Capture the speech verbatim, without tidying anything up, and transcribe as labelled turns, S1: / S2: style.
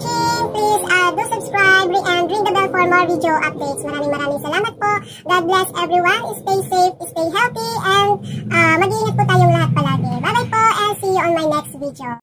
S1: watching. Please uh, do subscribe and ring the bell for more video updates. Maraming maraming salamat po. God bless everyone. Stay safe, stay healthy, and uh, mag-iingat po tayong lahat palagi. Bye-bye po and see you on my next video.